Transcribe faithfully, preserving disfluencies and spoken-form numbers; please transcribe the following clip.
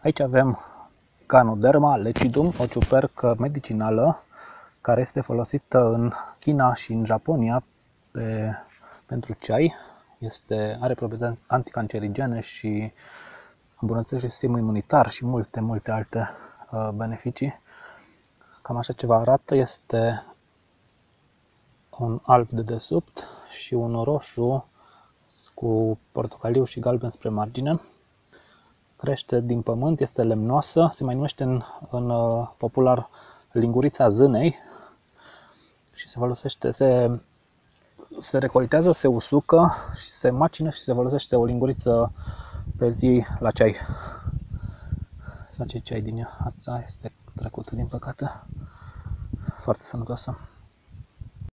Aici avem Ganoderma lecidum, o ciupercă medicinală care este folosită în China și în Japonia pe, pentru ceai. Este, are proprietăți anticancerigene și îmbunătățește sistemul imunitar și multe, multe alte uh, beneficii. Cam așa ceva arată, este un alb de desubt și un roșu cu portocaliu și galben spre margine. Crește din pământ, este lemnoasă, se mai numește în, în uh, popular lingurița zânei și se folosește, se, se recoltează, se usucă și se macină și se folosește o linguriță pe zi la ceai. Se face ceai din ea. Asta este trecută, din păcate. Foarte sănătoasă.